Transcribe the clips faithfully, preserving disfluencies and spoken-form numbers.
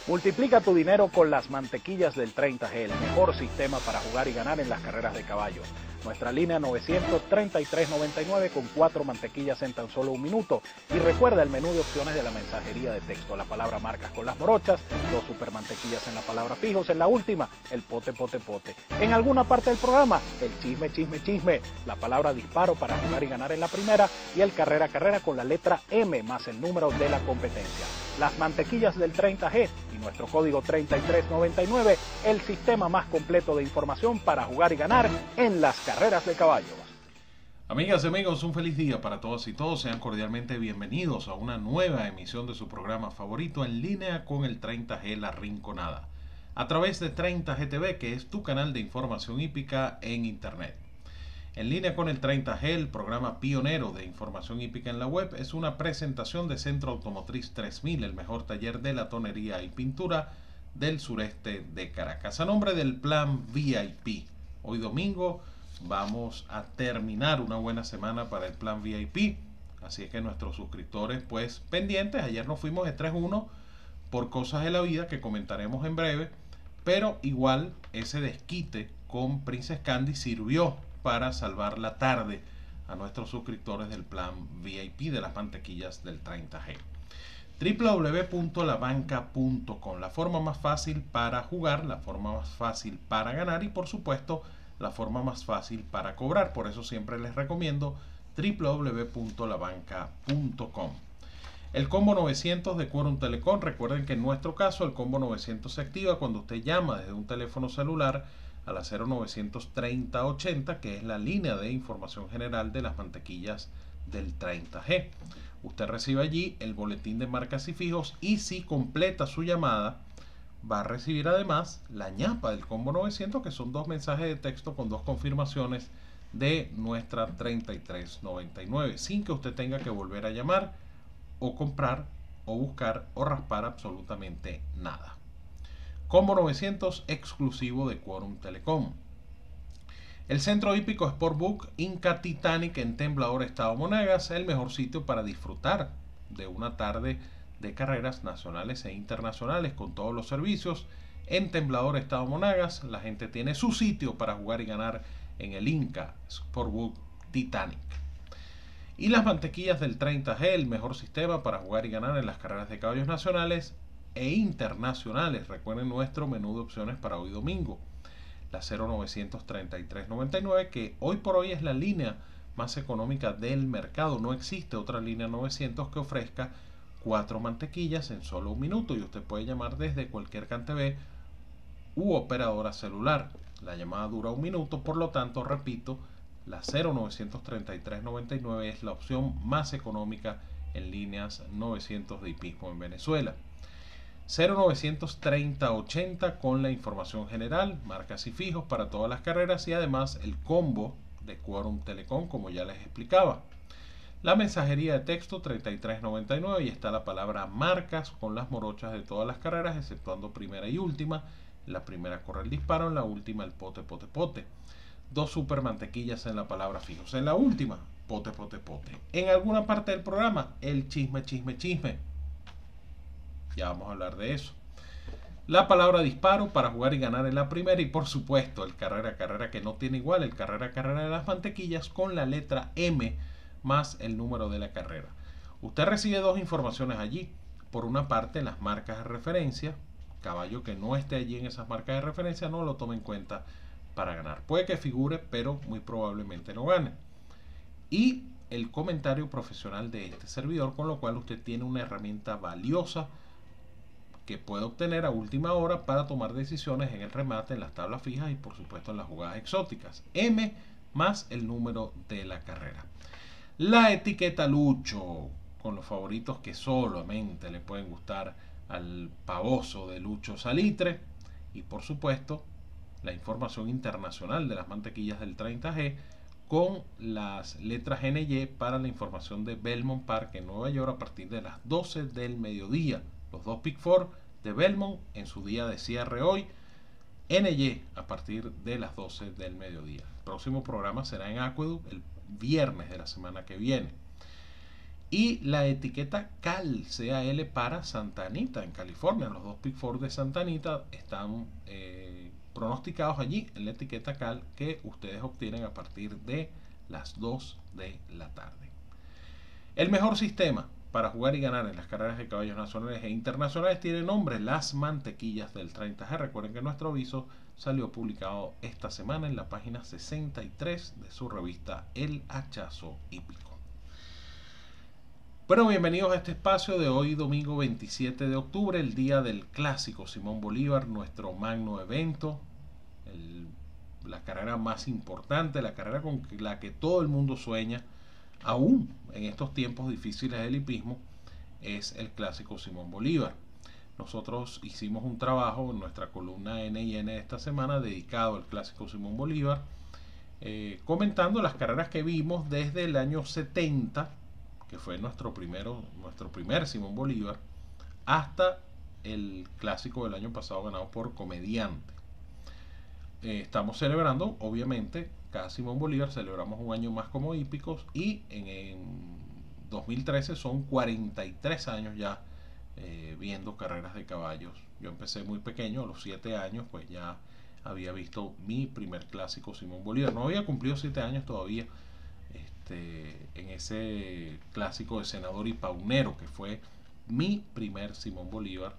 Multiplica tu dinero con las mantequillas del treinta G, el mejor sistema para jugar y ganar en las carreras de caballo. Nuestra línea novecientos treinta y tres noventa y nueve con cuatro mantequillas en tan solo un minuto. Y recuerda el menú de opciones de la mensajería de texto, la palabra marcas con las morochas, dos super mantequillas en la palabra fijos, en la última, el pote, pote, pote. En alguna parte del programa, el chisme, chisme, chisme, la palabra disparo para jugar y ganar en la primera y el carrera, carrera con la letra M más el número de la competencia. Las mantequillas del treinta G y nuestro código treinta y tres noventa y nueve, el sistema más completo de información para jugar y ganar en las carreras de caballos. Amigas y amigos, un feliz día para todos y todos. Sean cordialmente bienvenidos a una nueva emisión de su programa favorito en línea con el treinta G La Rinconada, a través de treinta G T V, que es tu canal de información hípica en Internet. En línea con el treinta G, el programa pionero de información hípica en la web, es una presentación de Centro Automotriz tres mil, el mejor taller de latonería y pintura del sureste de Caracas. A nombre del plan V I P, hoy domingo vamos a terminar una buena semana para el plan V I P, así es que nuestros suscriptores pues pendientes. Ayer nos fuimos de tres uno por cosas de la vida que comentaremos en breve, pero igual ese desquite con Princess Candy sirvió para salvar la tarde a nuestros suscriptores del plan V I P de las mantequillas del treinta G. doble u doble u doble u punto la banca punto com, la forma más fácil para jugar, la forma más fácil para ganar y por supuesto la forma más fácil para cobrar. Por eso siempre les recomiendo doble u doble u doble u punto la banca punto com. El combo novecientos de Quorum Telecom, recuerden que en nuestro caso el combo novecientos se activa cuando usted llama desde un teléfono celular a la cero novecientos treinta ochenta, que es la línea de información general de las mantequillas del treinta G. Usted recibe allí el boletín de marcas y fijos y si completa su llamada va a recibir además la ñapa del combo novecientos, que son dos mensajes de texto con dos confirmaciones de nuestra treinta y tres noventa y nueve, sin que usted tenga que volver a llamar o comprar o buscar o raspar absolutamente nada. Combo novecientos exclusivo de Quorum Telecom. El Centro Hípico Sportbook Inca Titanic en Temblador, Estado Monagas, el mejor sitio para disfrutar de una tarde de carreras nacionales e internacionales con todos los servicios. En Temblador, Estado Monagas, la gente tiene su sitio para jugar y ganar en el Inca Sportbook Titanic. Y las mantequillas del treinta G, el mejor sistema para jugar y ganar en las carreras de caballos nacionales e internacionales. Recuerden nuestro menú de opciones para hoy domingo, la cero novecientos treinta y tres noventa y nueve, que hoy por hoy es la línea más económica del mercado. No existe otra línea novecientos que ofrezca cuatro mantequillas en solo un minuto y usted puede llamar desde cualquier CanTV u operadora celular. La llamada dura un minuto, por lo tanto, repito, la cero novecientos treinta y tres noventa y nueve es la opción más económica en líneas novecientos de hipismo en Venezuela. cero novecientos treinta ochenta con la información general, marcas y fijos para todas las carreras y además el combo de Quorum Telecom, como ya les explicaba. La mensajería de texto treinta y tres noventa y nueve y está la palabra marcas con las morochas de todas las carreras, exceptuando primera y última. La primera corre el disparo, en la última el pote, pote, pote. Dos super mantequillas en la palabra fijos. En la última, pote, pote, pote. En alguna parte del programa, el chisme, chisme, chisme. Ya vamos a hablar de eso. La palabra disparo para jugar y ganar en la primera y por supuesto el carrera carrera que no tiene igual, el carrera carrera de las mantequillas con la letra M más el número de la carrera. Usted recibe dos informaciones allí. Por una parte, las marcas de referencia. Caballo que no esté allí en esas marcas de referencia no lo tome en cuenta para ganar. Puede que figure, pero muy probablemente no gane. Y el comentario profesional de este servidor, con lo cual usted tiene una herramienta valiosa que puede obtener a última hora para tomar decisiones en el remate, en las tablas fijas y por supuesto en las jugadas exóticas. M más el número de la carrera. La etiqueta Lucho, con los favoritos que solamente le pueden gustar al pavoso de Lucho Salitre. Y por supuesto la información internacional de las mantequillas del treinta G con las letras N Y para la información de Belmont Park en Nueva York a partir de las doce del mediodía. Los dos Pick Four de Belmont en su día de cierre hoy. N Y a partir de las doce del mediodía. El próximo programa será en Aqueduct el viernes de la semana que viene. y la etiqueta C A L, C A L para Santa Anita en California. Los dos Pick Four de Santa Anita están eh, pronosticados allí en la etiqueta C A L, que ustedes obtienen a partir de las dos de la tarde. El mejor sistema para jugar y ganar en las carreras de caballos nacionales e internacionales tiene nombre: Las Mantequillas del treinta G. Recuerden que nuestro aviso salió publicado esta semana en la página sesenta y tres de su revista El Hachazo Hípico. Bueno, bienvenidos a este espacio de hoy, domingo veintisiete de octubre, el día del Clásico Simón Bolívar, nuestro magno evento, el, la carrera más importante, la carrera con la que todo el mundo sueña, aún en estos tiempos difíciles del hipismo, es el Clásico Simón Bolívar. Nosotros hicimos un trabajo en nuestra columna N y N de esta semana dedicado al Clásico Simón Bolívar, eh, comentando las carreras que vimos desde el año setenta, que fue nuestro, primero, nuestro primer Simón Bolívar, hasta el Clásico del año pasado ganado por Comediante. Eh, estamos celebrando, obviamente, cada Simón Bolívar celebramos un año más como hípicos, y en, en dos mil trece son cuarenta y tres años ya eh, viendo carreras de caballos. Yo empecé muy pequeño, a los siete años, pues ya había visto mi primer Clásico Simón Bolívar. No había cumplido siete años todavía este, en ese Clásico de Senador y Paunero, que fue mi primer Simón Bolívar,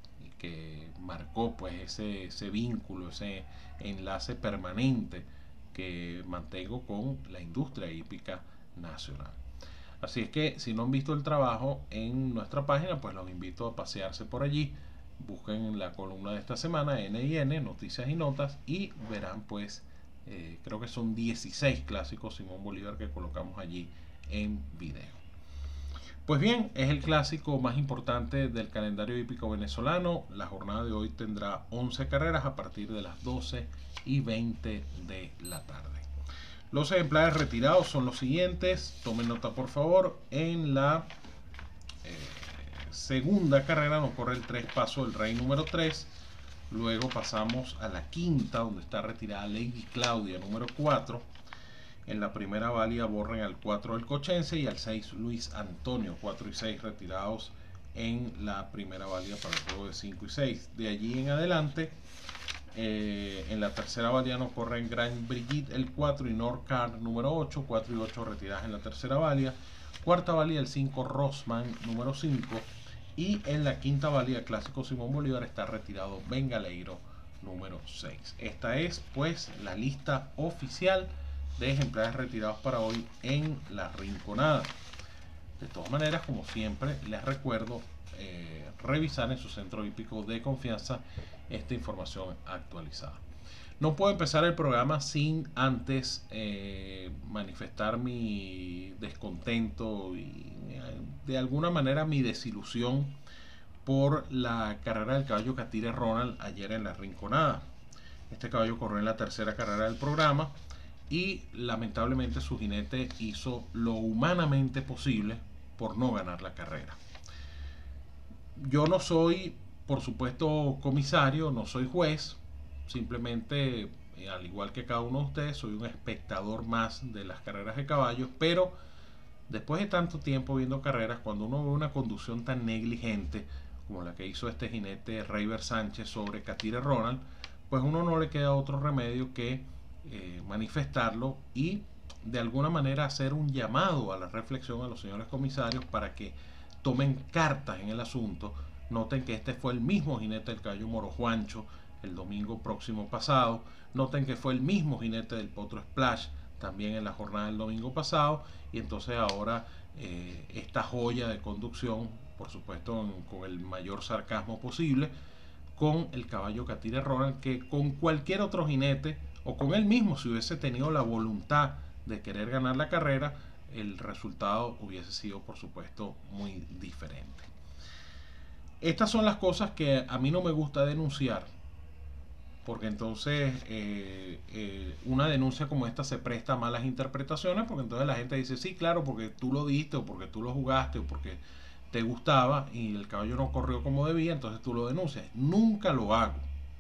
que marcó pues ese, ese vínculo, ese enlace permanente que mantengo con la industria hípica nacional. Así es que si no han visto el trabajo en nuestra página, pues los invito a pasearse por allí. Busquen la columna de esta semana, N y N, Noticias y Notas, y verán pues, eh, creo que son dieciséis clásicos Simón Bolívar que colocamos allí en video. Pues bien, es el clásico más importante del calendario hípico venezolano. La jornada de hoy tendrá once carreras a partir de las doce y veinte de la tarde. Los ejemplares retirados son los siguientes. Tomen nota, por favor. En la eh, segunda carrera nos corre el tres Paso del Rey número tres. Luego pasamos a la quinta, donde está retirada Lady Claudia número cuatro. En la primera valía borren al cuatro del Cochense y al seis Luis Antonio. cuatro y seis retirados en la primera valía para el juego de cinco y seis. De allí en adelante, eh, en la tercera valía nos corren Grand Brigitte el cuatro y Norcar número ocho. cuatro y ocho retiradas en la tercera valía. Cuarta valía el cinco Rosman número cinco. Y en la quinta valía Clásico Simón Bolívar está retirado Bengaleiro número seis. Esta es pues la lista oficial de ejemplares retirados para hoy en la Rinconada. De todas maneras, como siempre, les recuerdo eh, revisar en su centro hípico de confianza esta información actualizada. No puedo empezar el programa sin antes eh, manifestar mi descontento y de alguna manera mi desilusión por la carrera del caballo Catire Ronald ayer en la Rinconada. Este caballo corrió en la tercera carrera del programa y lamentablemente su jinete hizo lo humanamente posible por no ganar la carrera. Yo no soy, por supuesto, comisario, no soy juez, simplemente, eh, al igual que cada uno de ustedes, soy un espectador más de las carreras de caballos, pero después de tanto tiempo viendo carreras, cuando uno ve una conducción tan negligente como la que hizo este jinete Reiber Sánchez sobre Catire Ronald, pues uno no le queda otro remedio que Eh, manifestarlo y de alguna manera hacer un llamado a la reflexión a los señores comisarios para que tomen cartas en el asunto. Noten que este fue el mismo jinete del caballo Moro Juancho el domingo próximo pasado. Noten que fue el mismo jinete del Potro Splash también en la jornada del domingo pasado, y entonces ahora eh, esta joya de conducción, por supuesto en, con el mayor sarcasmo posible, con el caballo Catire Ronald, que con cualquier otro jinete o con él mismo, si hubiese tenido la voluntad de querer ganar la carrera, el resultado hubiese sido, por supuesto, muy diferente. Estas son las cosas que a mí no me gusta denunciar, porque entonces eh, eh, una denuncia como esta se presta a malas interpretaciones, porque entonces la gente dice, sí, claro, porque tú lo diste, o porque tú lo jugaste, o porque te gustaba y el caballo no corrió como debía, entonces tú lo denuncias. Nunca lo hago.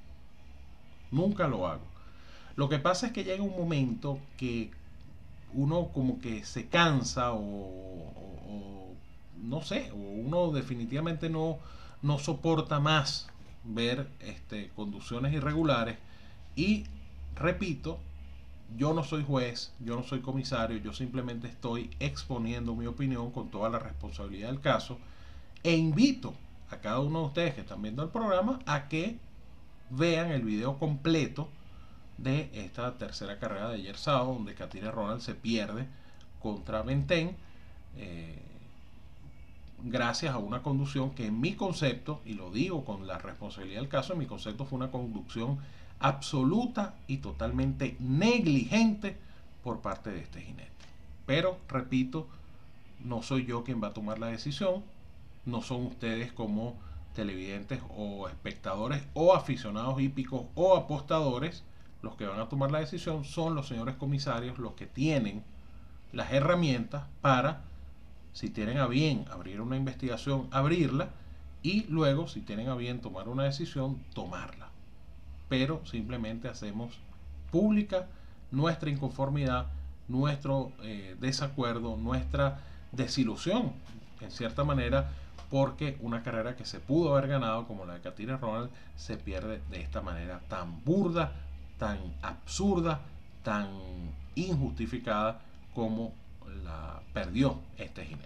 Nunca lo hago. Lo que pasa es que llega un momento que uno como que se cansa o, o, o no sé, uno definitivamente no, no soporta más ver este, conducciones irregulares. Y repito, yo no soy juez, yo no soy comisario, yo simplemente estoy exponiendo mi opinión con toda la responsabilidad del caso, e invito a cada uno de ustedes que están viendo el programa a que vean el video completo de esta tercera carrera de ayer sábado, donde Katina Ronald se pierde contra Bentén, eh, gracias a una conducción que en mi concepto, y lo digo con la responsabilidad del caso, en mi concepto fue una conducción absoluta y totalmente negligente por parte de este jinete. Pero, repito, no soy yo quien va a tomar la decisión, no son ustedes como televidentes o espectadores o aficionados hípicos o apostadores los que van a tomar la decisión, son los señores comisarios los que tienen las herramientas para, si tienen a bien abrir una investigación, abrirla, y luego, si tienen a bien tomar una decisión, tomarla. Pero simplemente hacemos pública nuestra inconformidad, nuestro eh, desacuerdo, nuestra desilusión, en cierta manera, porque una carrera que se pudo haber ganado, como la de Katina Ronald, se pierde de esta manera tan burda, tan absurda, tan injustificada como la perdió este jinete.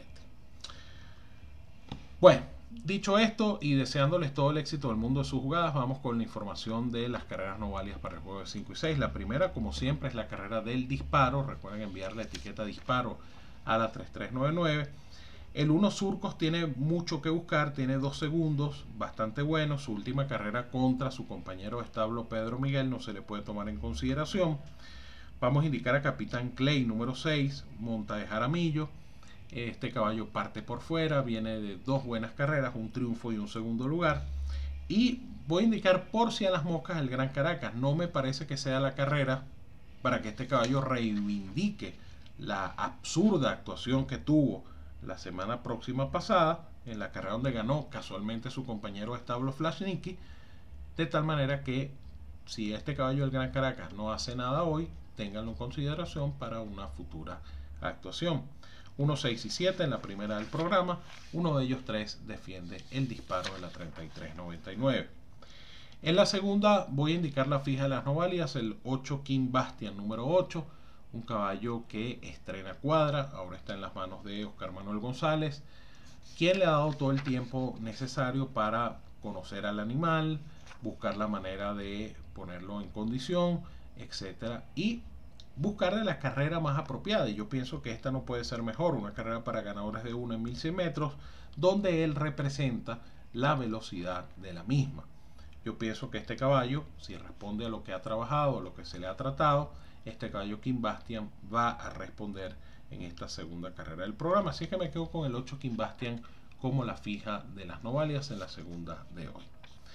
Bueno, dicho esto y deseándoles todo el éxito del mundo de sus jugadas, vamos con la información de las carreras no válidas para el juego de cinco y seis. La primera, como siempre, es la carrera del disparo. Recuerden enviar la etiqueta disparo a la tres tres nueve nueve. El uno Surcos tiene mucho que buscar, tiene dos segundos, bastante bueno. Su última carrera contra su compañero de establo Pedro Miguel no se le puede tomar en consideración. Vamos a indicar a Capitán Clay, número seis, monta de Jaramillo. Este caballo parte por fuera, viene de dos buenas carreras, un triunfo y un segundo lugar. Y voy a indicar por si a las moscas el Gran Caracas. No me parece que sea la carrera para que este caballo reivindique la absurda actuación que tuvo la semana próxima pasada, en la carrera donde ganó casualmente su compañero de establo Flash Nicky, de tal manera que si este caballo del Gran Caracas no hace nada hoy, ténganlo en consideración para una futura actuación. uno, seis y siete en la primera del programa, uno de ellos tres defiende el disparo de la treinta y tres noventa y nueve. En la segunda voy a indicar la fija de las no válidas, el ocho King Bastian número ocho, un caballo que estrena cuadra, ahora está en las manos de Oscar Manuel González, quien le ha dado todo el tiempo necesario para conocer al animal, buscar la manera de ponerlo en condición, etcétera, y buscarle la carrera más apropiada. Y yo pienso que esta no puede ser mejor, una carrera para ganadores de uno en mil cien metros, donde él representa la velocidad de la misma. Yo pienso que este caballo, si responde a lo que ha trabajado, a lo que se le ha tratado, este caballo King Bastian va a responder en esta segunda carrera del programa. Así que me quedo con el ocho King Bastian como la fija de las no válidas en la segunda de hoy.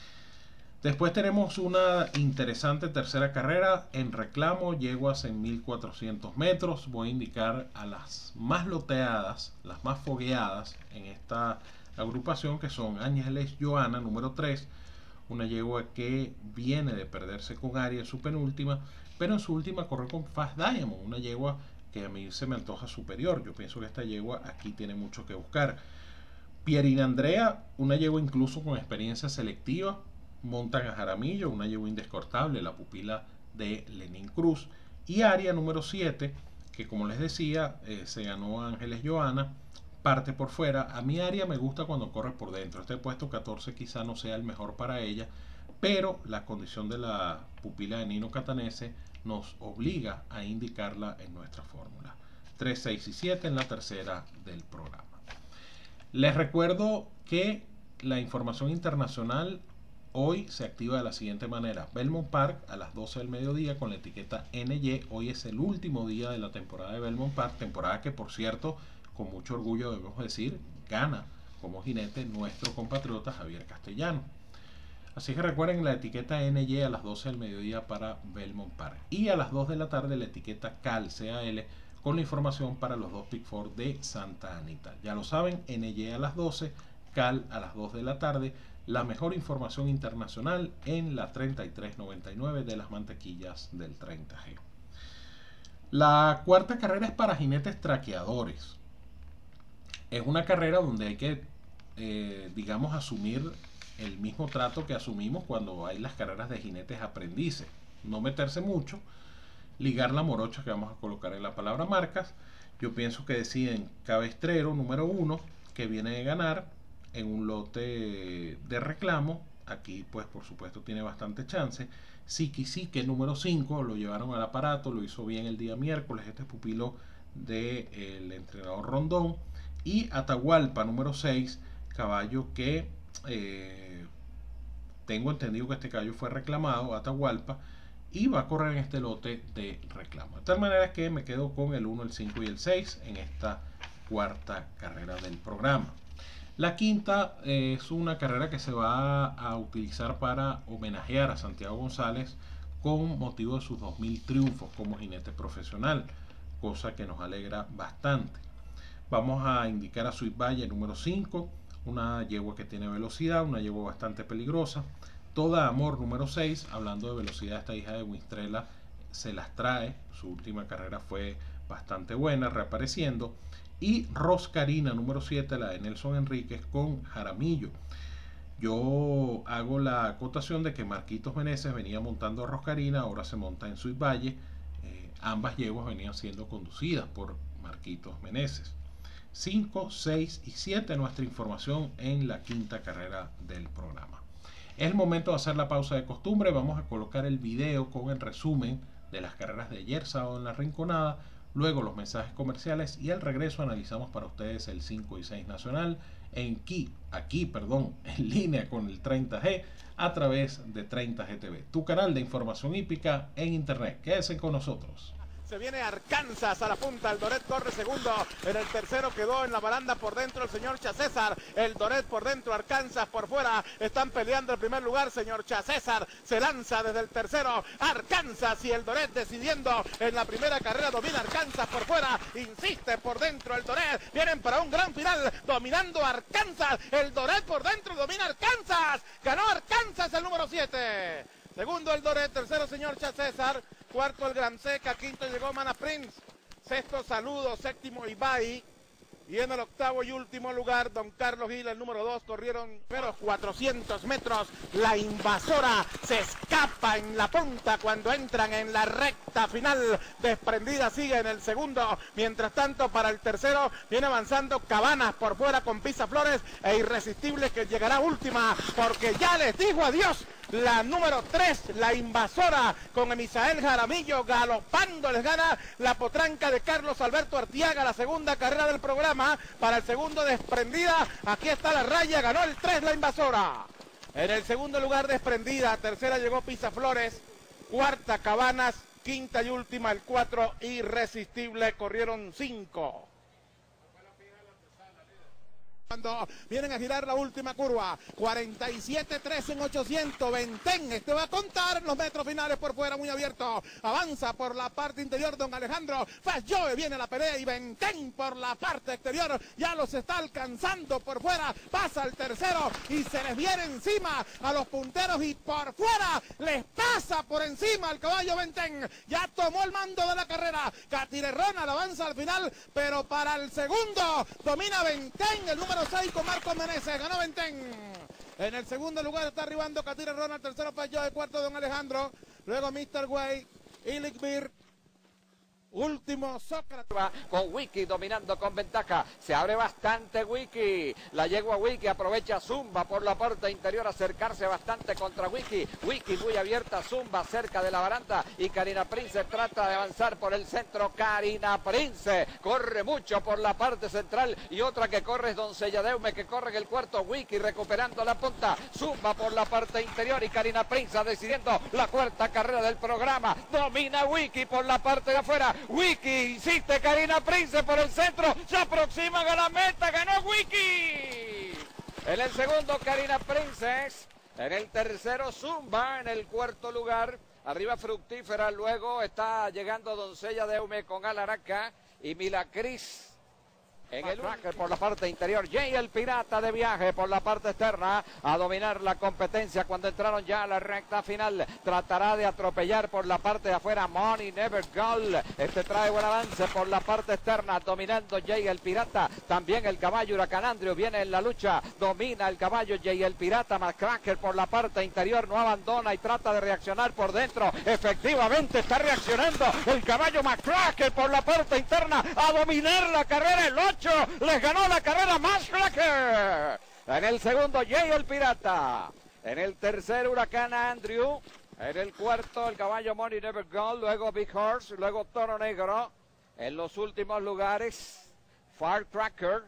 Después tenemos una interesante tercera carrera en reclamo, yeguas en mil cuatrocientos metros. Voy a indicar a las más loteadas, las más fogueadas en esta agrupación, que son Ángeles Joana, número tres, una yegua que viene de perderse con Aria en su penúltima, pero en su última corrió con Fast Diamond, una yegua que a mí se me antoja superior. Yo pienso que esta yegua aquí tiene mucho que buscar. Pierina Andrea, una yegua incluso con experiencia selectiva, montan a Jaramillo, una yegua indescortable, la pupila de Lenín Cruz. Y Aria número siete, que como les decía, eh, se ganó a Ángeles Joana, parte por fuera. A mí Aria me gusta cuando corre por dentro. Este puesto catorce quizá no sea el mejor para ella, pero la condición de la pupila de Nino Catanese nos obliga a indicarla en nuestra fórmula. tres, seis y siete en la tercera del programa. Les recuerdo que la información internacional hoy se activa de la siguiente manera. Belmont Park a las doce del mediodía con la etiqueta N Y. Hoy es el último día de la temporada de Belmont Park, temporada que, por cierto, con mucho orgullo debemos decir, gana como jinete nuestro compatriota Javier Castellano. Así que recuerden la etiqueta N Y a las doce del mediodía para Belmont Park. Y a las dos de la tarde la etiqueta Cal C A L con la información para los dos Pick Four de Santa Anita. Ya lo saben, N Y a las doce, Cal a las dos de la tarde. La mejor información internacional en la treinta y tres noventa y nueve de las mantequillas del treinta G. La cuarta carrera es para jinetes traqueadores. es una carrera donde hay que, eh, digamos, asumir el mismo trato que asumimos cuando hay las carreras de jinetes aprendices. No meterse mucho, ligar la morocha que vamos a colocar en la palabra marcas. Yo pienso que deciden Cabestrero, número uno, que viene de ganar en un lote de reclamo. Aquí, pues, por supuesto, tiene bastante chance. Siquisique, número cinco, lo llevaron al aparato, lo hizo bien el día miércoles. Este es pupilo del entrenador Rondón. Y Atahualpa, número seis, caballo que eh, tengo entendido que este caballo fue reclamado, Atahualpa, y va a correr en este lote de reclamo. De tal manera que me quedo con el uno, el cinco y el seis en esta cuarta carrera del programa. La quinta eh, es una carrera que se va a utilizar para homenajear a Santiago González con motivo de sus dos mil triunfos como jinete profesional, cosa que nos alegra bastante. Vamos a indicar a Sweet Valle número cinco, una yegua que tiene velocidad, una yegua bastante peligrosa. Toda Amor número seis, hablando de velocidad, esta hija de Winstrela se las trae, su última carrera fue bastante buena, reapareciendo. Y Roscarina número siete, la de Nelson Enríquez con Jaramillo. Yo hago la acotación de que Marquitos Meneses venía montando a Roscarina, ahora se monta en Sweet Valle. Eh, ambas yeguas venían siendo conducidas por Marquitos Meneses. cinco, seis y siete, nuestra información en la quinta carrera del programa. Es el momento de hacer la pausa de costumbre. Vamos a colocar el video con el resumen de las carreras de ayer sábado en la Rinconada, luego los mensajes comerciales y al regreso analizamos para ustedes el cinco y seis nacional en aquí, aquí perdón, en línea con el treinta G a través de treinta G T V, tu canal de información hípica en internet. Quédense con nosotros. Se viene Arkansas a la punta, el Doret corre segundo, en el tercero quedó en la baranda por dentro el señor Chacésar, el Doret por dentro, Arkansas por fuera, están peleando el primer lugar, señor Chacésar se lanza desde el tercero, Arkansas y el Doret decidiendo en la primera carrera, domina Arkansas por fuera, insiste por dentro el Doret, vienen para un gran final, dominando Arkansas, el Doret por dentro, domina Arkansas, ganó Arkansas el número siete. Segundo el Doret, tercero señor Chacésar, cuarto el Gran Seca, quinto llegó Mana Prince, sexto Saludo, séptimo Ibai, y en el octavo y último lugar Don Carlos Gil, el número dos, corrieron primeros cuatrocientos metros, la invasora se escapa en la punta cuando entran en la recta final, Desprendida sigue en el segundo, mientras tanto para el tercero viene avanzando Cabanas por fuera con Pisa Flores e Irresistible que llegará última porque ya les dijo adiós. La número tres, la invasora, con Emisael Jaramillo galopando, les gana la potranca de Carlos Alberto Artiaga, la segunda carrera del programa, para el segundo Desprendida, aquí está la raya, ganó el tres la invasora. En el segundo lugar Desprendida, tercera llegó Pisa Flores, cuarta Cabanas, quinta y última el cuatro Irresistible, corrieron cinco. Cuando vienen a girar la última curva, cuarenta y siete tres en ochocientos, Ventén, este va a contar los metros finales por fuera, muy abierto, avanza por la parte interior don Alejandro, Falló, viene la pelea y Ventén por la parte exterior, ya los está alcanzando por fuera, pasa el tercero y se les viene encima a los punteros y por fuera les pasa por encima al caballo Ventén, ya tomó el mando de la carrera, Catire Ronald avanza al final, pero para el segundo domina Ventén, el número seis con Marcos Meneses, ganó Ventén. En el segundo lugar está arribando Catire Ronald, tercero Falló, de cuarto don Alejandro, luego mister Way, Ilikbir, último Sócrates. Con Wiki dominando con ventaja, se abre bastante Wiki, la yegua Wiki aprovecha Zumba por la parte interior, acercarse bastante contra Wiki, Wiki muy abierta, Zumba cerca de la baranda y Karina Prince trata de avanzar por el centro, Karina Prince corre mucho por la parte central y otra que corre es Doncella Deume que corre en el cuarto, Wiki recuperando la punta, Zumba por la parte interior y Karina Prince decidiendo la cuarta carrera del programa, domina Wiki por la parte de afuera, Wiki, insiste Karina Prince por el centro, se aproximan a la meta, ganó Wiki. En el segundo Karina Princess, en el tercero Zumba, en el cuarto lugar, arriba Fructífera, luego está llegando Doncella Deume con Alaraca y Milacris En el tracker por la parte interior, Jay el Pirata de viaje por la parte externa a dominar la competencia cuando entraron ya a la recta final. Tratará de atropellar por la parte de afuera Money Never Goal. Este trae buen avance por la parte externa, dominando Jay el Pirata. También el caballo Huracán Andrew viene en la lucha. Domina el caballo Jay el Pirata. McCracker por la parte interior, no abandona y trata de reaccionar por dentro. Efectivamente está reaccionando el caballo McCracker por la parte interna a dominar la carrera. El ocho les ganó la carrera McCracker. En el segundo Jay el Pirata. En el tercer Huracán Andrew. En el cuarto el caballo Money Never Gone. Luego Big Horse. Luego Toro Negro. En los últimos lugares Firecracker,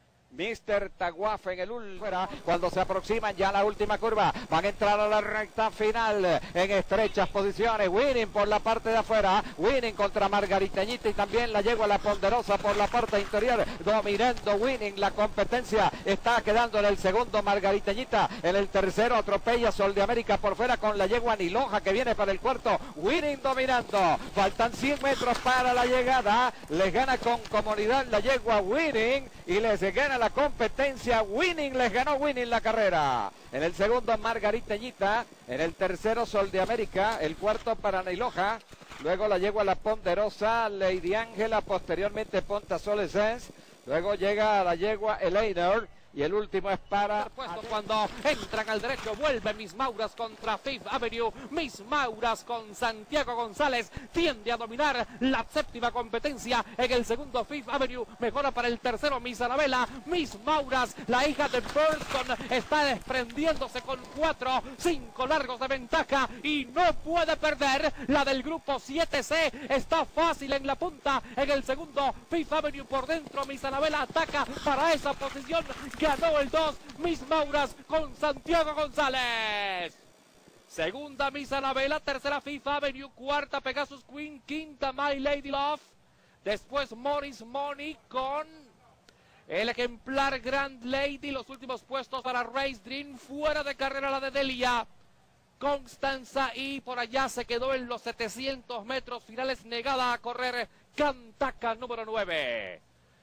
mister Taguaf en el último. Cuando se aproximan ya a la última curva, van a entrar a la recta final en estrechas posiciones. Winning por la parte de afuera, Winning contra Margariteñita y también la yegua La Ponderosa por la parte interior, dominando Winning la competencia. Está quedando en el segundo Margariteñita, en el tercero atropella Sol de América por fuera con la yegua Niloja que viene para el cuarto. Winning dominando, faltan cien metros para la llegada, les gana con comodidad la yegua Winning y les gana la competencia. Winning, les ganó Winning la carrera. En el segundo Margariteñita, en el tercero Sol de América, el cuarto para Niloja, luego la yegua La Ponderosa, Lady Ángela, posteriormente Ponta Solescence, luego llega la yegua Eleanor y el último es para... Cuando entran al derecho, vuelve Miss Mauras contra Fifth Avenue. Miss Mauras con Santiago González tiende a dominar la séptima competencia. En el segundo Fifth Avenue mejora para el tercero Miss Anabela. Miss Mauras, la hija de Burton, está desprendiéndose con cuatro, cinco largos de ventaja y no puede perder. La del grupo siete C está fácil en la punta. En el segundo Fifth Avenue por dentro, Miss Anabela ataca para esa posición. Ganó el dos, Miss Mauras con Santiago González. Segunda Miss Anabela, tercera Fifth Avenue, cuarta Pegasus Queen, quinta My Lady Love. Después Morris Money con el ejemplar Grand Lady. Los últimos puestos para Race Dream, fuera de carrera la de Delia. Constanza y por allá se quedó en los setecientos metros finales, negada a correr Cantaca número nueve.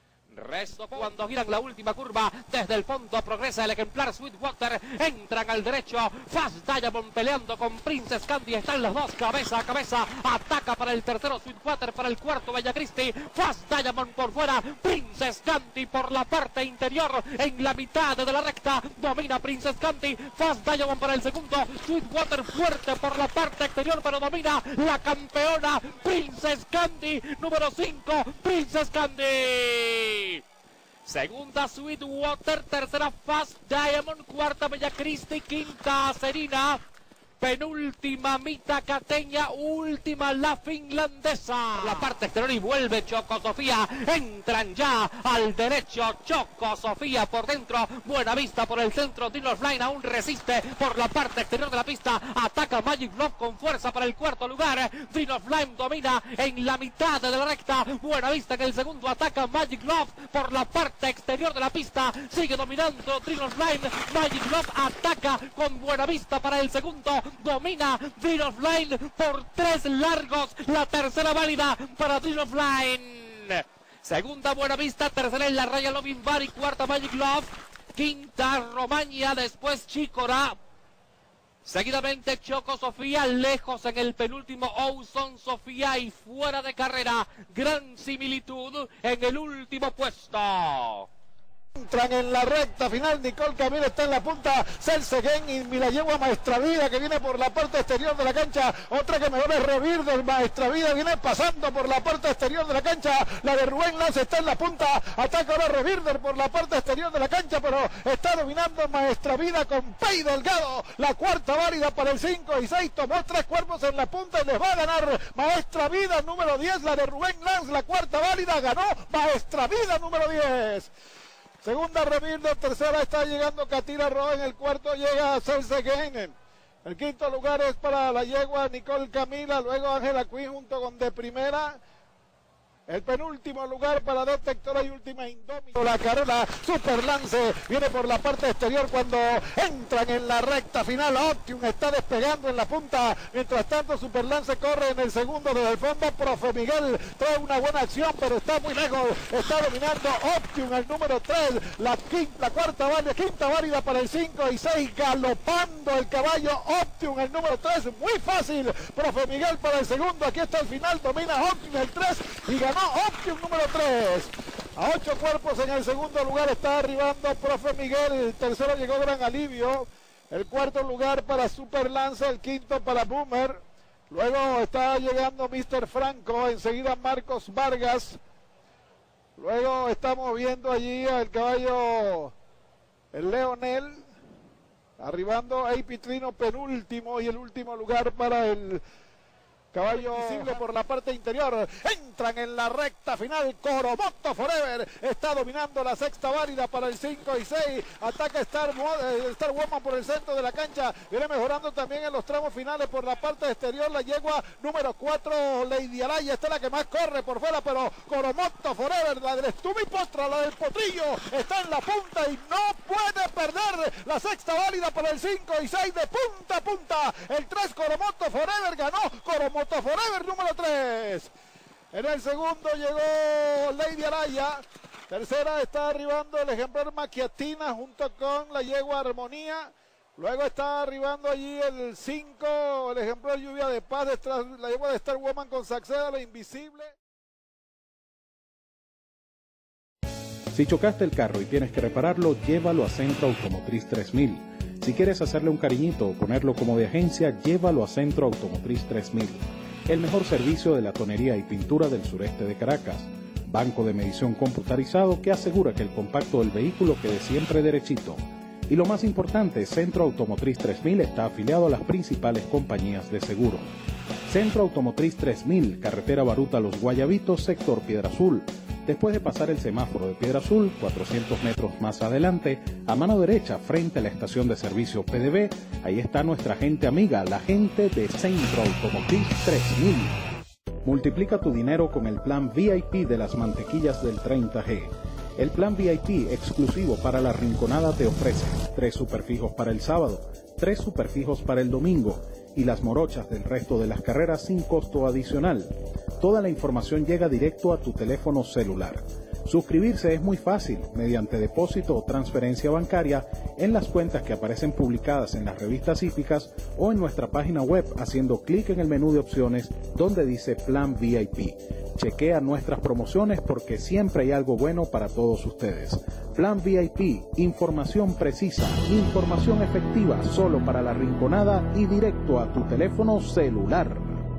Resto cuando giran la última curva, desde el fondo progresa el ejemplar Sweetwater, entran al derecho, Fast Diamond peleando con Princess Candy, están los dos cabeza a cabeza, ataca para el tercero Sweetwater, para el cuarto Bella Christie, Fast Diamond por fuera, Princess Candy por la parte interior, en la mitad de la recta, domina Princess Candy, Fast Diamond para el segundo, Sweetwater fuerte por la parte exterior, pero domina la campeona Princess Candy, número cinco, Princess Candy. Segunda Sweetwater, tercera Fast Diamond, cuarta Bella Christie, quinta Serena, penúltima Mita Cateña, última la finlandesa. La parte exterior y vuelve Choco Sofía, entran ya al derecho Choco Sofía por dentro, Buena Vista por el centro, Dino Flying aún resiste por la parte exterior de la pista, ataca Magic Love con fuerza para el cuarto lugar, Dino Flying domina en la mitad de la recta, Buena Vista en el segundo, ataca Magic Love por la parte exterior de la pista, sigue dominando Dino Flying, Magic Love ataca con Buena Vista para el segundo, domina Dream of Line por tres largos, la tercera válida para Dream of Line. Segunda Buena Vista, tercera en la raya Loving Bar y cuarta Magic Love, quinta Romagna, después Chicora. Seguidamente Choco Sofía, lejos en el penúltimo Owson Sofía y fuera de carrera, gran similitud en el último puesto. Entran en la recta final, Nicole Camilo está en la punta, Celseguén y Mila Yegua Maestra Vida que viene por la parte exterior de la cancha, otra que mejor es Revir del Maestra Vida, viene pasando por la parte exterior de la cancha, la de Rubén Lance está en la punta, ataca ahora Revirder por la parte exterior de la cancha, pero está dominando Maestra Vida con Pei Delgado, la cuarta válida para el cinco y seis, tomó tres cuerpos en la punta y les va a ganar Maestra Vida número diez, la de Rubén Lance, la cuarta válida, ganó Maestra Vida número diez. Segunda Revirder, tercera está llegando Catira Roa, en el cuarto llega Celseguén. El quinto lugar es para la yegua Nicole Camila, luego Ángela Quinn junto con de primera. El penúltimo lugar para Detectora y Última Indómita. La carrera Super Lance viene por la parte exterior cuando entran en la recta final. Optium está despegando en la punta. Mientras tanto, Super Lance corre en el segundo desde el fondo. Profe Miguel trae una buena acción, pero está muy lejos. Está dominando Optium el número tres. La, quinta, la cuarta válida, quinta válida para el cinco y seis. Galopando el caballo Optium el número tres. Muy fácil. Profe Miguel para el segundo. Aquí está el final. Domina Optium el tres y ganó Optium número tres. A ocho cuerpos en el segundo lugar está arribando Profe Miguel. El tercero llegó Gran Alivio. El cuarto lugar para Super Lance. El quinto para Boomer. Luego está llegando mister Franco. Enseguida Marcos Vargas. Luego estamos viendo allí al caballo el Leonel. Arribando A P Trino penúltimo y el último lugar para el caballo visible por la parte interior. Entran en la recta final. Coromoto Forever está dominando la sexta válida para el cinco y seis. Ataca Star, Star Woman por el centro de la cancha. Viene mejorando también en los tramos finales por la parte exterior. La yegua número cuatro, Lady Alaya, esta es la que más corre por fuera, pero Coromoto Forever, la del Estumi Postra, la del Potrillo, está en la punta y no puede perder la sexta válida para el cinco y seis de punta a punta. El tres Coromoto Forever ganó. Coromoto Forever número tres. En el segundo llegó Lady Araya. Tercera está arribando el ejemplar Maquiatina junto con la yegua Armonía. Luego está arribando allí el cinco, el ejemplar Lluvia de Paz, detrás la yegua de Star Woman con Saxeda, la Invisible. Si chocaste el carro y tienes que repararlo, llévalo a Centro Automotriz tres mil. Si quieres hacerle un cariñito o ponerlo como de agencia, llévalo a Centro Automotriz tres mil. El mejor servicio de la tonería y pintura del sureste de Caracas. Banco de medición computarizado que asegura que el compacto del vehículo quede siempre derechito. Y lo más importante, Centro Automotriz tres mil está afiliado a las principales compañías de seguro. Centro Automotriz tres mil, carretera Baruta Los Guayabitos, sector Piedra Azul. Después de pasar el semáforo de Piedra Azul, cuatrocientos metros más adelante, a mano derecha, frente a la estación de servicio P D B, ahí está nuestra gente amiga, la gente de Centro Automotriz tres mil. Multiplica tu dinero con el plan V I P de las mantequillas del treinta G. El plan V I P exclusivo para la Rinconada te ofrece tres superfijos para el sábado, tres superfijos para el domingo y las morochas del resto de las carreras sin costo adicional. Toda la información llega directo a tu teléfono celular. Suscribirse es muy fácil, mediante depósito o transferencia bancaria en las cuentas que aparecen publicadas en las revistas hípicas o en nuestra página web haciendo clic en el menú de opciones donde dice Plan V I P. Chequea nuestras promociones porque siempre hay algo bueno para todos ustedes. Plan V I P, información precisa, información efectiva solo para la Rinconada y directo a tu teléfono celular.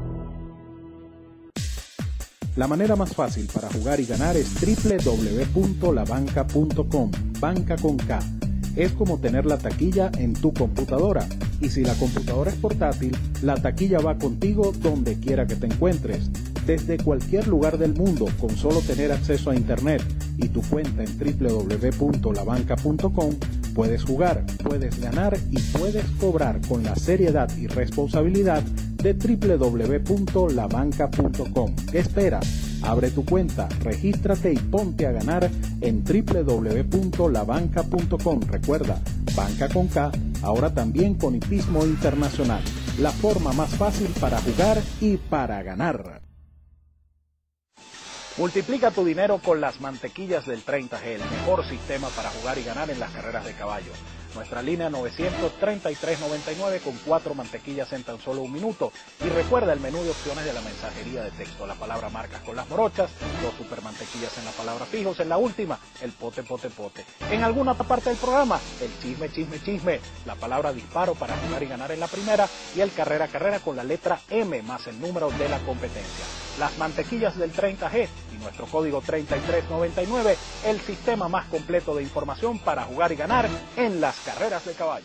La manera más fácil para jugar y ganar es doble u doble u doble u punto la banca punto com, banca con K. Es como tener la taquilla en tu computadora. Y si la computadora es portátil, la taquilla va contigo donde quiera que te encuentres. Desde cualquier lugar del mundo, con solo tener acceso a internet y tu cuenta en doble u doble u doble u punto la banca punto com, puedes jugar, puedes ganar y puedes cobrar con la seriedad y responsabilidad de doble u doble u doble u punto la banca punto com. ¿Qué esperas? Abre tu cuenta, regístrate y ponte a ganar en doble u doble u doble u punto la banca punto com. Recuerda, banca con K, ahora también con hipismo internacional. La forma más fácil para jugar y para ganar. Multiplica tu dinero con las mantequillas del treinta G, el mejor sistema para jugar y ganar en las carreras de caballo. Nuestra línea novecientos treinta y tres noventa y nueve con cuatro mantequillas en tan solo un minuto. Y recuerda el menú de opciones de la mensajería de texto. La palabra marcas con las morochas, dos super mantequillas en la palabra fijos. En la última, el pote, pote, pote. En alguna parte del programa, el chisme, chisme, chisme. La palabra disparo para jugar y ganar en la primera. Y el carrera, carrera con la letra M más el número de la competencia. Las mantequillas del treinta G y nuestro código treinta y tres noventa y nueve, el sistema más completo de información para jugar y ganar en las carreras de caballo.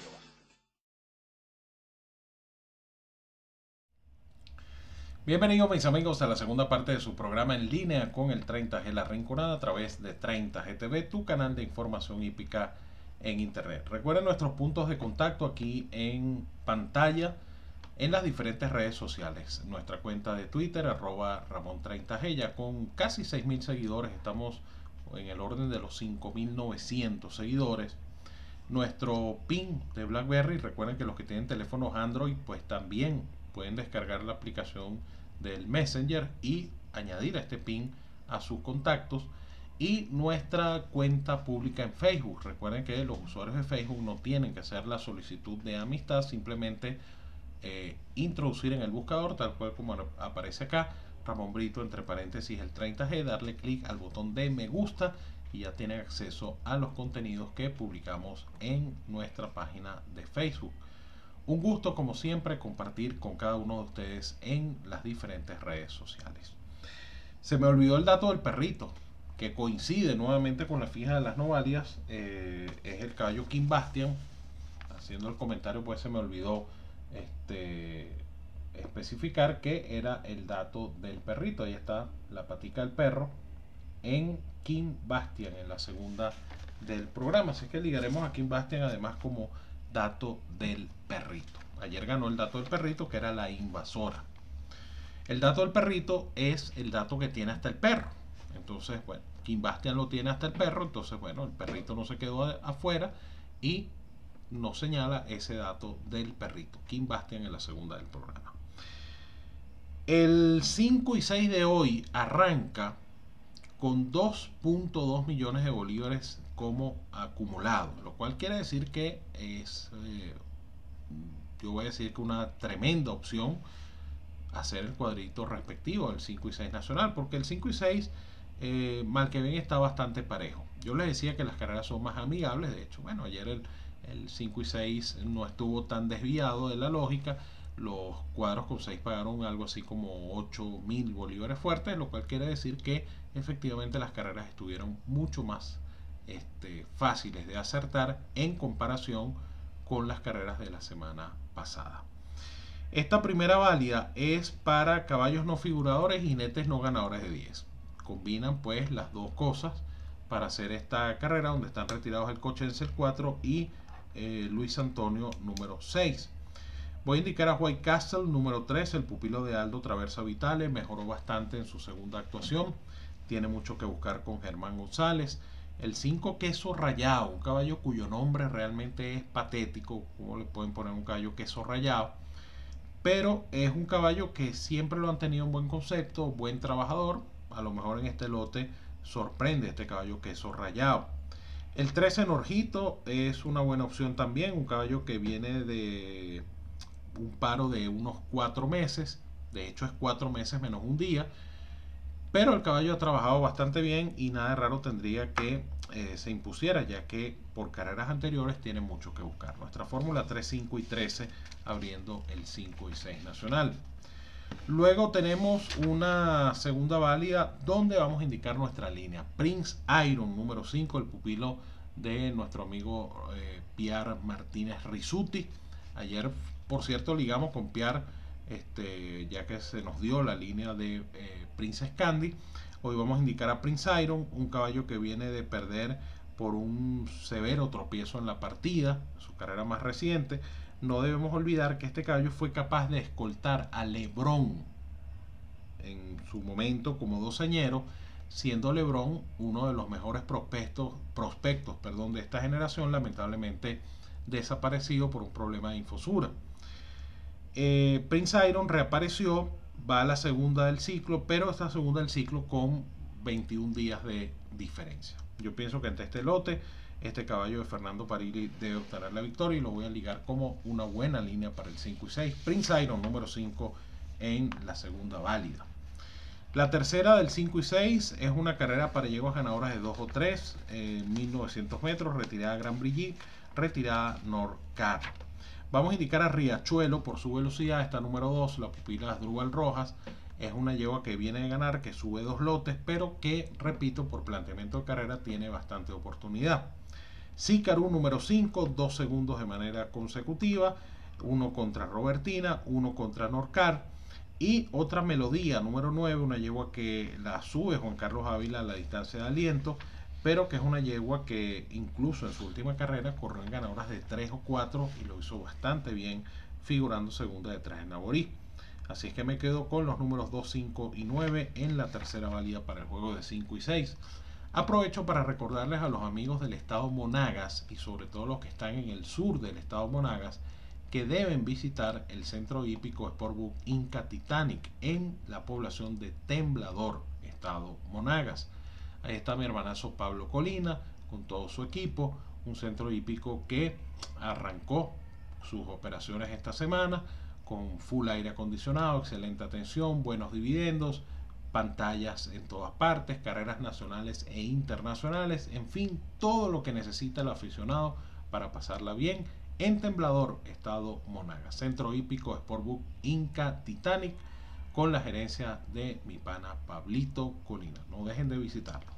Bienvenidos mis amigos a la segunda parte de su programa en línea con el treinta G La Rinconada a través de treinta G T V, tu canal de información hípica en internet. Recuerden nuestros puntos de contacto aquí en pantalla. en las diferentes redes sociales. Nuestra cuenta de Twitter, arroba Ramón treinta G, ya con casi seis mil seguidores, estamos en el orden de los cinco mil novecientos seguidores. Nuestro pin de BlackBerry, recuerden que los que tienen teléfonos Android pues también pueden descargar la aplicación del Messenger y añadir a este pin a sus contactos. Y nuestra cuenta pública en Facebook, recuerden que los usuarios de Facebook no tienen que hacer la solicitud de amistad, simplemente eh, introducir en el buscador, tal cual como aparece acá, Ramón Brito entre paréntesis el treinta G, darle clic al botón de me gusta y ya tienen acceso a los contenidos que publicamos en nuestra página de Facebook. Un gusto como siempre compartir con cada uno de ustedes en las diferentes redes sociales. Se me olvidó el dato del perrito, que coincide nuevamente con la fija de las Novalias, eh, es el caballo King Bastian. Haciendo el comentario pues se me olvidó este, especificar que era el dato del perrito. Ahí está la patica del perro en King Bastian, en la segunda del programa, así que ligaremos a King Bastian además como dato del perrito. Ayer ganó el dato del perrito, que era la invasora. El dato del perrito es el dato que tiene hasta el perro. Entonces, bueno, King Bastian lo tiene hasta el perro, entonces, bueno, el perrito no se quedó afuera y nos señala ese dato del perrito. King Bastian en la segunda del programa. El cinco y seis de hoy arranca con dos punto dos millones de bolívares como acumulado, lo cual quiere decir que es, eh, yo voy a decir que una tremenda opción hacer el cuadrito respectivo del cinco y seis nacional, porque el cinco y seis eh, mal que bien está bastante parejo. Yo les decía que las carreras son más amigables, de hecho, bueno, ayer el, el cinco y seis no estuvo tan desviado de la lógica. Los cuadros con seis pagaron algo así como ocho mil bolívares fuertes, lo cual quiere decir que efectivamente las carreras estuvieron mucho más este, fáciles de acertar en comparación con las carreras de la semana pasada. Esta primera válida es para caballos no figuradores y jinetes no ganadores de diez. Combinan pues las dos cosas para hacer esta carrera, donde están retirados el Cochense el cuatro y eh, Luis Antonio número seis. Voy a indicar a White Castle número tres, el pupilo de Aldo Traversa Vitale, mejoró bastante en su segunda actuación, tiene mucho que buscar con Germán González. El cinco Queso Rayado, un caballo cuyo nombre realmente es patético, como le pueden poner un caballo Queso Rayado, pero es un caballo que siempre lo han tenido en buen concepto, buen trabajador. A lo mejor en este lote sorprende este caballo Queso Rayado. El trece Norjito es una buena opción también, un caballo que viene de un paro de unos cuatro meses, de hecho es cuatro meses menos un día, pero el caballo ha trabajado bastante bien y nada de raro tendría que eh, se impusiera, ya que por carreras anteriores tiene mucho que buscar. Nuestra fórmula tres, cinco y trece abriendo el cinco y seis nacional. Luego tenemos una segunda válida donde vamos a indicar nuestra línea. Prince Iron número cinco, el pupilo de nuestro amigo eh, Pierre Martínez Rizzuti. Ayer, por cierto, ligamos con Pierre, este, ya que se nos dio la línea de eh, Princess Candy. Hoy vamos a indicar a Prince Iron, un caballo que viene de perder por un severo tropiezo en la partida, su carrera más reciente. No debemos olvidar que este caballo fue capaz de escoltar a Lebrón en su momento como doceñero, siendo Lebrón uno de los mejores prospectos, prospectos perdón, de esta generación, lamentablemente desaparecido por un problema de infosura. Eh, Prince Iron reapareció, va a la segunda del ciclo, pero esta segunda del ciclo con veintiún días de diferencia. Yo pienso que ante este lote, este caballo de Fernando Parili debe obtener la victoria y lo voy a ligar como una buena línea para el cinco y seis. Prince Iron número cinco en la segunda válida. La tercera del cinco y seis es una carrera para yeguas ganadoras de dos o tres, eh, mil novecientos metros, retirada Gran Brigitte, retirada Norcar. Vamos a indicar a Riachuelo por su velocidad, esta número dos, la pupila Asdrúbal Rojas. Es una yegua que viene de ganar, que sube dos lotes, pero que, repito, por planteamiento de carrera tiene bastante oportunidad. Sicaru número cinco, dos segundos de manera consecutiva, uno contra Robertina, uno contra Norcar. Y otra Melodía número nueve, una yegua que la sube Juan Carlos Ávila a la distancia de aliento, pero que es una yegua que incluso en su última carrera corrió en ganadoras de tres o cuatro y lo hizo bastante bien figurando segunda detrás de Naborí. Así es que me quedo con los números dos, cinco y nueve en la tercera válida para el juego de cinco y seis. Aprovecho para recordarles a los amigos del estado Monagas y sobre todo los que están en el sur del estado Monagas que deben visitar el centro hípico Sportbook Inca Titanic en la población de Temblador, estado Monagas. Ahí está mi hermanazo Pablo Colina con todo su equipo, un centro hípico que arrancó sus operaciones esta semana con full aire acondicionado, excelente atención, buenos dividendos, pantallas en todas partes, carreras nacionales e internacionales, en fin, todo lo que necesita el aficionado para pasarla bien en Temblador, estado Monagas. Centro hípico Sportbook Inca Titanic con la gerencia de mi pana Pablito Colina. No dejen de visitarlo.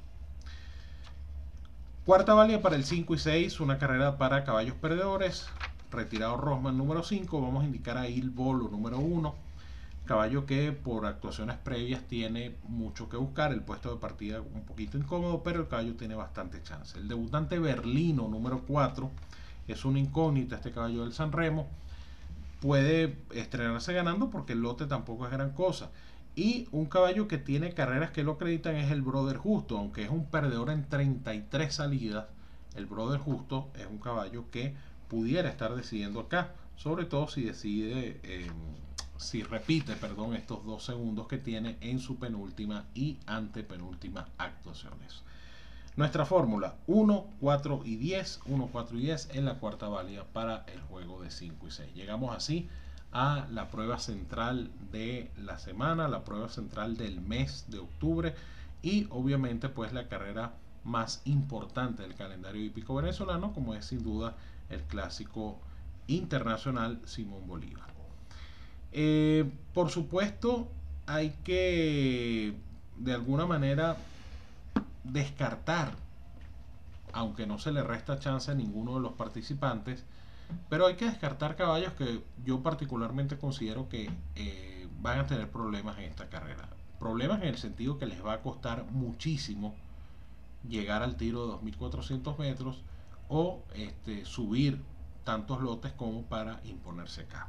Cuarta válida para el cinco y seis, una carrera para caballos perdedores. Retirado Rosman número cinco, vamos a indicar a Il Bolo número uno, caballo que por actuaciones previas tiene mucho que buscar, el puesto de partida un poquito incómodo, pero el caballo tiene bastante chance. El debutante Berlino número cuatro es una incógnita, este caballo del San Remo, puede estrenarse ganando porque el lote tampoco es gran cosa. Y un caballo que tiene carreras que lo acreditan es el Brother Justo, aunque es un perdedor en treinta y tres salidas, el Brother Justo es un caballo que pudiera estar decidiendo acá, sobre todo si decide, eh, si repite, perdón, estos dos segundos que tiene en su penúltima y antepenúltima actuaciones. Nuestra fórmula uno, cuatro y diez, uno, cuatro y diez en la cuarta válida para el juego de cinco y seis. Llegamos así a la prueba central de la semana, la prueba central del mes de octubre y obviamente pues la carrera más importante del calendario hípico venezolano, como es sin duda el clásico internacional Simón Bolívar. Eh, por supuesto hay que de alguna manera descartar, aunque no se le resta chance a ninguno de los participantes, pero hay que descartar caballos que yo particularmente considero que eh, van a tener problemas en esta carrera. Problemas en el sentido que les va a costar muchísimo llegar al tiro de dos mil cuatrocientos metros o este, subir tantos lotes como para imponerse acá.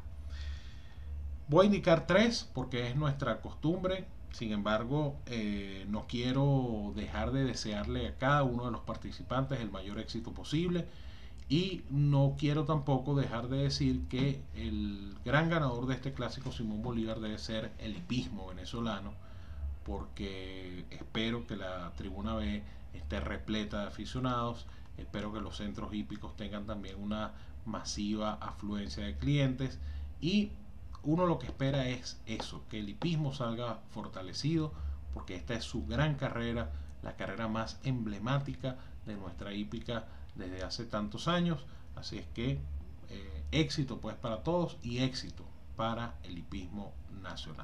Voy a indicar tres porque es nuestra costumbre. Sin embargo, eh, no quiero dejar de desearle a cada uno de los participantes el mayor éxito posible y no quiero tampoco dejar de decir que el gran ganador de este clásico Simón Bolívar debe ser el hipismo venezolano, porque espero que la tribuna B esté repleta de aficionados, espero que los centros hípicos tengan también una masiva afluencia de clientes y uno lo que espera es eso, que el hipismo salga fortalecido, porque esta es su gran carrera, la carrera más emblemática de nuestra hípica desde hace tantos años. Así es que eh, éxito pues para todos y éxito para el hipismo nacional.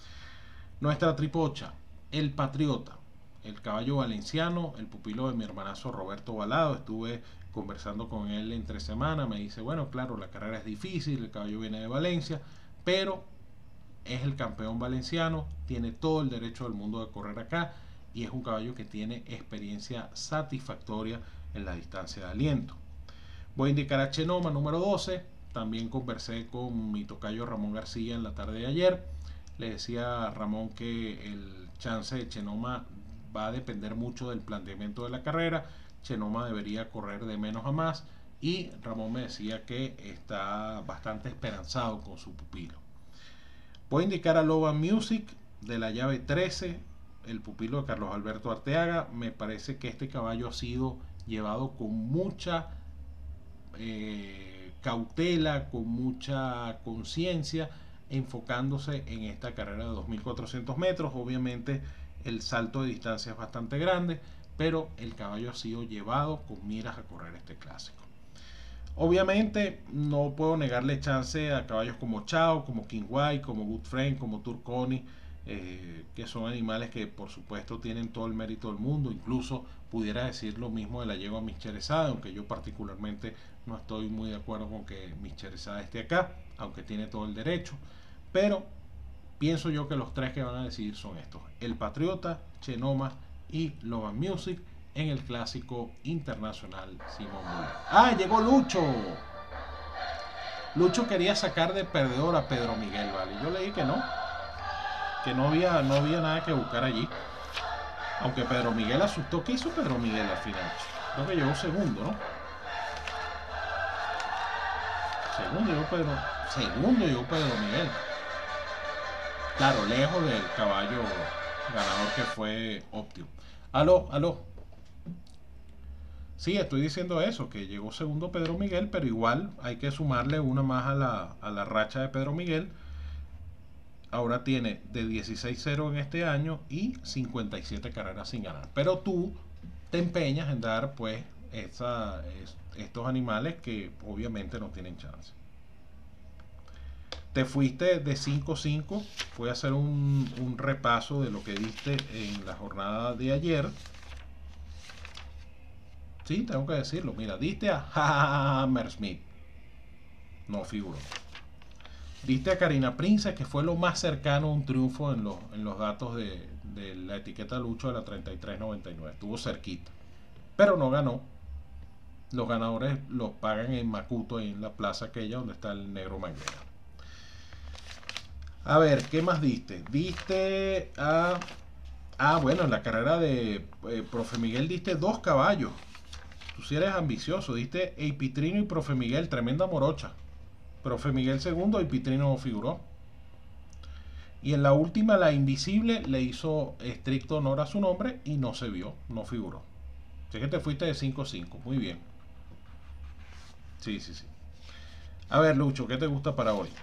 Nuestra tripocha, el Patriota, el caballo valenciano, el pupilo de mi hermanazo Roberto Balado. Estuve conversando con él entre semana, me dice, bueno, claro, la carrera es difícil, el caballo viene de Valencia, pero es el campeón valenciano, tiene todo el derecho del mundo de correr acá y es un caballo que tiene experiencia satisfactoria en la distancia de aliento. Voy a indicar a Chenoma número doce. También conversé con mi tocayo Ramón García en la tarde de ayer. Le decía a Ramón que el chance de Chenoma va a depender mucho del planteamiento de la carrera. Chenoma debería correr de menos a más y Ramón me decía que está bastante esperanzado con su pupilo. Voy a indicar a Loban Music de la llave trece, el pupilo de Carlos Alberto Arteaga. Me parece que este caballo ha sido llevado con mucha eh, cautela, con mucha conciencia, enfocándose en esta carrera de dos mil cuatrocientos metros. Obviamente el salto de distancia es bastante grande, pero el caballo ha sido llevado con miras a correr este clásico. Obviamente no puedo negarle chance a caballos como Chao, como King White, como Good Friend, como Turconi, eh, que son animales que por supuesto tienen todo el mérito del mundo. Incluso pudiera decir lo mismo de la yegua Mischeresada, aunque yo particularmente no estoy muy de acuerdo con que Mischeresada esté acá, aunque tiene todo el derecho. Pero pienso yo que los tres que van a decidir son estos: el Patriota, Chenoma y Loban Music en el clásico internacional Simón Bolívar. ¡Ah, llegó Lucho! Lucho quería sacar de perdedor a Pedro Miguel, ¿vale? Yo le dije que no. Que no había, no había nada que buscar allí. Aunque Pedro Miguel asustó. ¿Qué hizo Pedro Miguel al final? Creo que llegó segundo, ¿no? Segundo llegó Pedro. Segundo llegó Pedro Miguel. Claro, lejos del caballo ganador que fue Optio. Aló, aló. Sí, estoy diciendo eso, que llegó segundo Pedro Miguel, pero igual hay que sumarle una más a la, a la racha de Pedro Miguel. Ahora tiene de dieciséis cero en este año y cincuenta y siete carreras sin ganar. Pero tú te empeñas en dar pues esa, es, estos animales que obviamente no tienen chance. Te fuiste de cinco cinco. Voy a hacer un, un repaso de lo que diste en la jornada de ayer. Sí, tengo que decirlo. Mira, diste a Hammersmith. No figuró. Diste a Karina Prince, que fue lo más cercano a un triunfo en los, en los datos de, de la etiqueta Lucho de la treinta y tres noventa y nueve. Estuvo cerquita. Pero no ganó. Los ganadores los pagan en Macuto, en la plaza aquella donde está el negro Manguera. A ver, ¿qué más diste? Diste a... Ah, bueno, en la carrera de eh, Profe Miguel diste dos caballos. Tú sí eres ambicioso. Diste Eipitrino y Profe Miguel, tremenda morocha. Profe Miguel segundo, Eipitrino figuró. Y en la última, la Invisible, le hizo estricto honor a su nombre y no se vio, no figuró. Así que te fuiste de cinco cinco, muy bien. Sí, sí, sí. A ver, Lucho, ¿qué te gusta para hoy?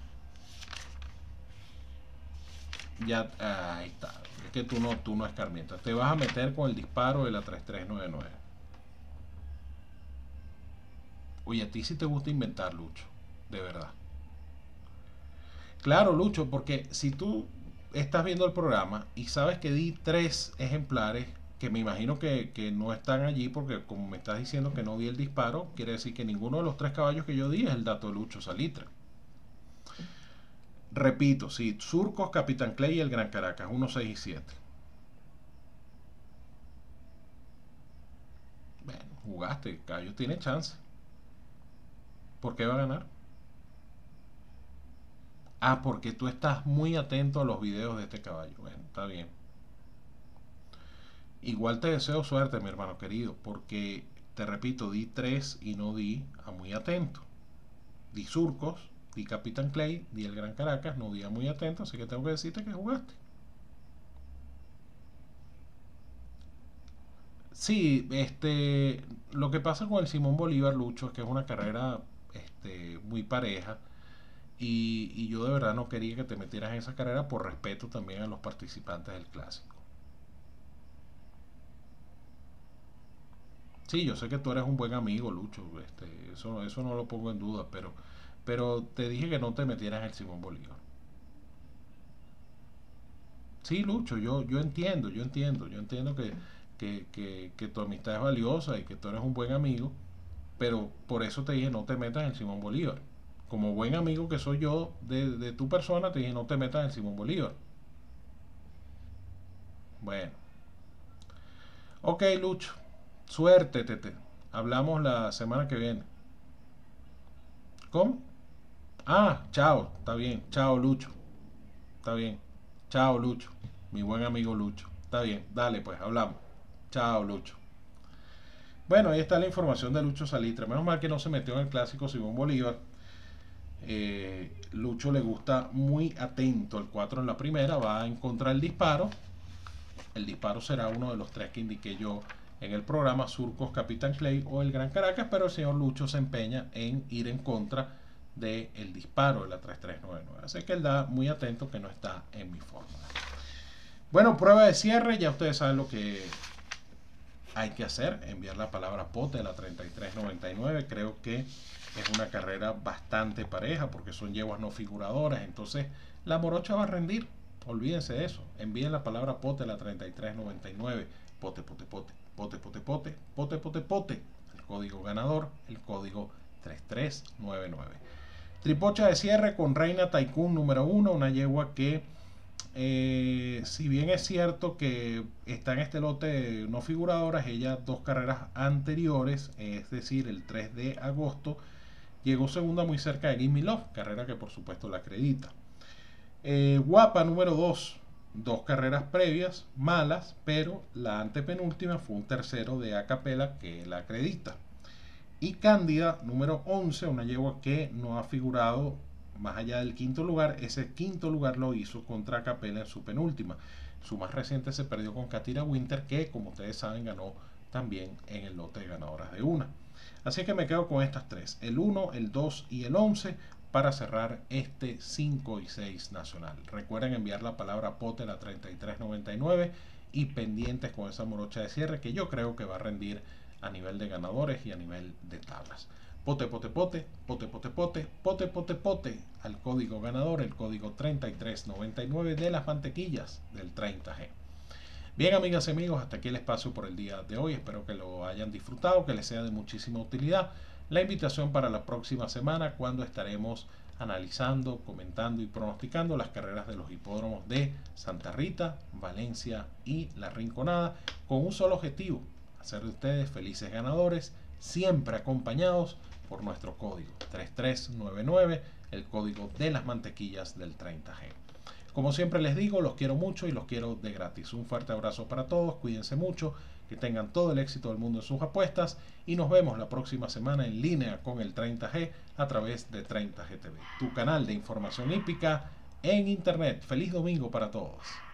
Ya, ahí está. Es que tú no, tú no escarmientas. Te vas a meter con el disparo de la treinta y tres noventa y nueve. Oye, a ti sí te gusta inventar, Lucho. De verdad. Claro, Lucho, porque si tú estás viendo el programa y sabes que di tres ejemplares, que me imagino que, que no están allí, porque como me estás diciendo que no vi el disparo, quiere decir que ninguno de los tres caballos que yo di es el dato de Lucho Salitre. Repito, sí, Surcos, Capitán Clay y el Gran Caracas, uno, seis y siete. Bueno, jugaste, el caballo tiene chance. ¿Por qué va a ganar? Ah, porque tú estás muy atento a los videos de este caballo. Bueno, está bien. Igual te deseo suerte, mi hermano querido, porque, te repito, di tres y no di a muy atento. Di Surcos, di Capitán Clay, di el Gran Caracas, no di a muy atento, así que tengo que decirte que jugaste. Sí, este, lo que pasa con el Simón Bolívar, Lucho, es que es una carrera este, muy pareja. Y, y yo de verdad no quería que te metieras en esa carrera por respeto también a los participantes del clásico. Sí, yo sé que tú eres un buen amigo, Lucho, este, eso, eso no lo pongo en duda, pero, pero te dije que no te metieras en el Simón Bolívar. Sí, Lucho, yo, yo entiendo, yo entiendo, yo entiendo que, que, que, que tu amistad es valiosa y que tú eres un buen amigo, pero por eso te dije no te metas en el Simón Bolívar. Como buen amigo que soy yo de, de tu persona, te dije no te metas en el Simón Bolívar. Bueno. Ok, Lucho. Suerte, Tete. Hablamos la semana que viene. ¿Cómo? Ah, chao. Está bien. Chao, Lucho. Está bien. Chao, Lucho. Mi buen amigo Lucho. Está bien. Dale, pues, hablamos. Chao, Lucho. Bueno, ahí está la información de Lucho Salitre. Menos mal que no se metió en el clásico Simón Bolívar. Eh, Lucho le gusta muy atento el cuatro en la primera, va a encontrar el disparo. El disparo será uno de los tres que indiqué yo en el programa, Surcos, Capitán Clay o el Gran Caracas, pero el señor Lucho se empeña en ir en contra del disparo de la treinta y tres noventa y nueve, así que él da muy atento que no está en mi fórmula. Bueno, prueba de cierre, ya ustedes saben lo que hay que hacer, enviar la palabra pote a la treinta y tres noventa y nueve. Creo que es una carrera bastante pareja porque son yeguas no figuradoras, entonces la morocha va a rendir, olvídense de eso. Envíen la palabra pote a la treinta y tres noventa y nueve, pote, pote, pote, pote, pote, pote, pote, pote, pote, el código ganador, el código treinta y tres noventa y nueve. Tripocha de cierre con Reina Tycoon número uno, una yegua que Eh, si bien es cierto que está en este lote no figuradoras, ella dos carreras anteriores, es decir, el tres de agosto, llegó segunda muy cerca de Gimme Love, carrera que por supuesto la acredita. Eh, Guapa número dos, dos carreras previas malas, pero la antepenúltima fue un tercero de Acapela que la acredita. Y Cándida número once, una yegua que no ha figurado más allá del quinto lugar. Ese quinto lugar lo hizo contra Acapela en su penúltima. Su más reciente se perdió con Katira Winter, que como ustedes saben ganó también en el lote de ganadoras de una. Así que me quedo con estas tres, el uno, el dos y el once, para cerrar este cinco y seis nacional. Recuerden enviar la palabra pote a la treinta y tres noventa y nueve y pendientes con esa morocha de cierre que yo creo que va a rendir a nivel de ganadores y a nivel de tablas. Pote, pote, pote, pote, pote, pote, pote, pote, pote, al código ganador, el código treinta y tres noventa y nueve de las mantequillas del treinta G. Bien, amigas y amigos, hasta aquí el espacio por el día de hoy. Espero que lo hayan disfrutado, que les sea de muchísima utilidad. La invitación para la próxima semana, cuando estaremos analizando, comentando y pronosticando las carreras de los hipódromos de Santa Rita, Valencia y La Rinconada, con un solo objetivo: hacer de ustedes felices ganadores, siempre acompañados por nuestro código treinta y tres noventa y nueve, el código de las mantequillas del treinta G. Como siempre les digo, los quiero mucho y los quiero de gratis. Un fuerte abrazo para todos, cuídense mucho, que tengan todo el éxito del mundo en sus apuestas y nos vemos la próxima semana en línea con el treinta G a través de treinta G T V, tu canal de información hípica en internet. Feliz domingo para todos.